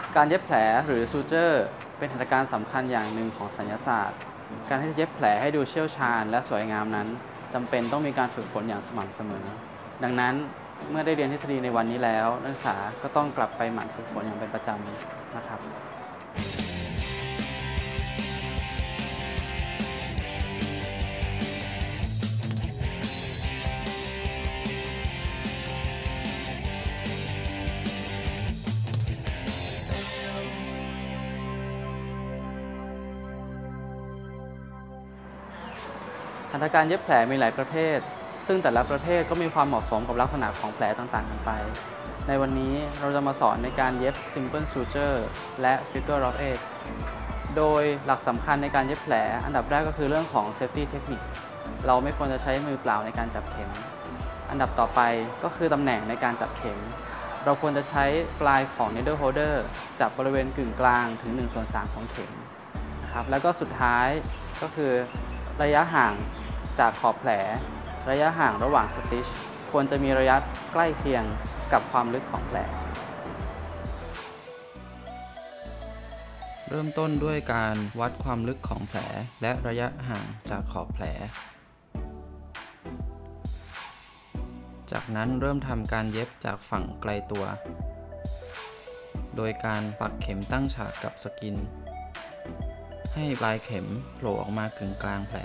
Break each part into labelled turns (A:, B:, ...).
A: การเย็บแผลหรือซูเจอร์เป็นหัตถการสำคัญอย่างหนึ่งของศัลยศาสตร์การที่จะเย็บแผลให้ดูเชี่ยวชาญและสวยงามนั้นจำเป็นต้องมีการฝึกฝนอย่างสม่ำเสมอดังนั้นเมื่อได้เรียนทฤษฎีในวันนี้แล้วนักศึกษาก็ต้องกลับไปหมั่นฝึกฝนอย่างเป็นประจำนะครับหัตถการเย็บแผลมีหลายประเภทซึ่งแต่ละประเภทก็มีความเหมาะสมกับลักษณะของแผลต่างๆกันไปในวันนี้เราจะมาสอนในการเย็บ Simple Suture และ Figure of 8 โดยหลักสำคัญในการเย็บแผลอันดับแรกก็คือเรื่องของ Safety Technique เราไม่ควรจะใช้มือเปล่าในการจับเข็มอันดับต่อไปก็คือตำแหน่งในการจับเข็มเราควรจะใช้ปลายของ Needle Holder จับบริเวณกึ่งกลางถึง 1/3 ของเข็มนะครับแล้วก็สุดท้ายก็คือระยะห่างจากขอบแผลระยะห่างระหว่างสติชควรจะมีระยะใกล้เคียงกับความลึกของแผล
B: เริ่มต้นด้วยการวัดความลึกของแผลและระยะห่างจากขอบแผลจากนั้นเริ่มทำการเย็บจากฝั่งไกลตัวโดยการปักเข็มตั้งฉากกับสกินให้ปลายเข็มโผล่ออกมากึ่งกลางแผล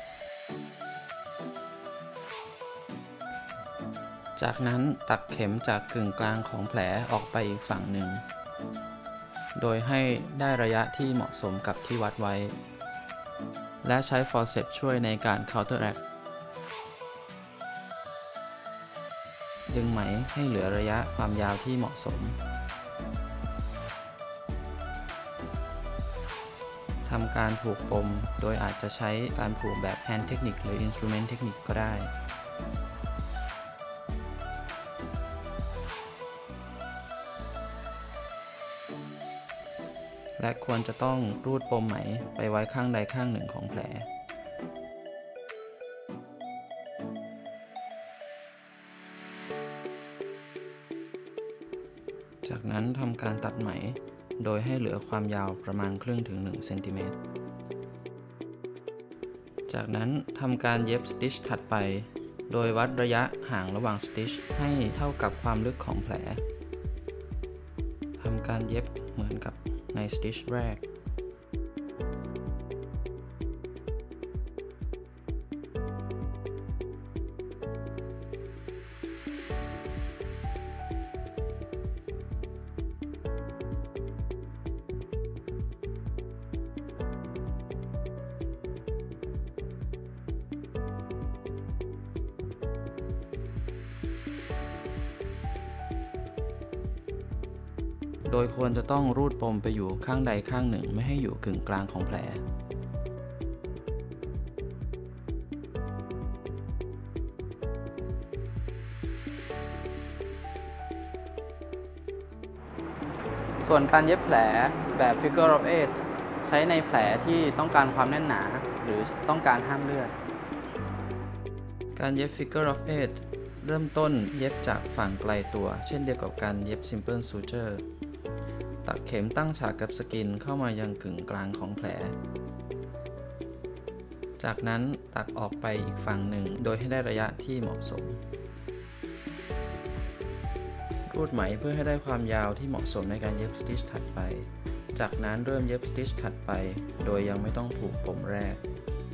B: จากนั้นตัดเข็มจากกึ่งกลางของแผลออกไปอีกฝั่งหนึ่งโดยให้ได้ระยะที่เหมาะสมกับที่วัดไว้และใช้ฟอร์เซปช่วยในการ counteract ดึงไหมให้เหลือระยะความยาวที่เหมาะสมทำการผูกปมโดยอาจจะใช้การผูกแบบ hand technique หรือ instrument technique ก็ได้และควรจะต้องรูดปมไหมไปไว้ข้างใดข้างหนึ่งของแผลจากนั้นทำการตัดไหมโดยให้เหลือความยาวประมาณครึ่งถึง1 เซนติเมตรจากนั้นทำการเย็บสติชถัดไปโดยวัดระยะห่างระหว่างสติชให้เท่ากับความลึกของแผลทำการเย็บเหมือนกับในสติชแรกโดยควรจะต้องรูดปมไปอยู่ข้างใดข้างหนึ่งไม่ให้อยู่กึ่งกลางของแผล
A: ส่วนการเย็บแผลแบบ Figure of 8 ใช้ในแผลที่ต้องการความแน่นหนาหรือต้องการห้ามเลือด
B: การเย็บ Figure of 8 เริ่มต้นเย็บจากฝั่งไกลตัวเช่นเดียวกับการเย็บ Simple Suture ตัดเข็มตั้งฉากกับสกินเข้ามายังกึ่งกลางของแผลจากนั้นตัดออกไปอีกฝั่งหนึ่งโดยให้ได้ระยะที่เหมาะสมรูดไหมเพื่อให้ได้ความยาวที่เหมาะสมในการเย็บสติชถัดไปจากนั้นเริ่มเย็บสติชถัดไปโดยยังไม่ต้องผูกปมแรก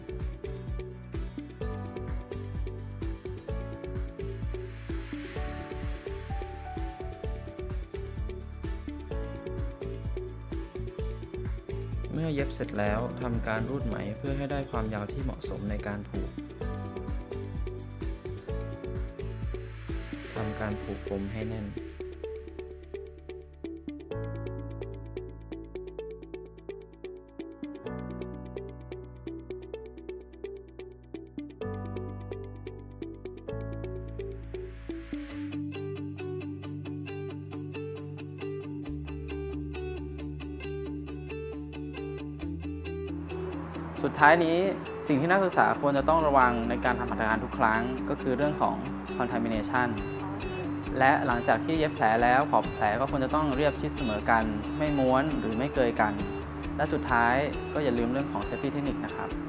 B: เมื่อเย็บเสร็จแล้วทำการรูดไหมเพื่อให้ได้ความยาวที่เหมาะสมในการผูกทำการผูกปมให้แน่น
A: สุดท้ายนี้สิ่งที่นักศึกษาควรจะต้องระวังในการทำหัตถการทุกครั้งก็คือเรื่องของ contamination และหลังจากที่เย็บแผลแล้วขอบแผลก็ควรจะต้องเรียบชิดเสมอกันไม่ม้วนหรือไม่เกยกันและสุดท้ายก็อย่าลืมเรื่องของ safety เทคนิคนะครับ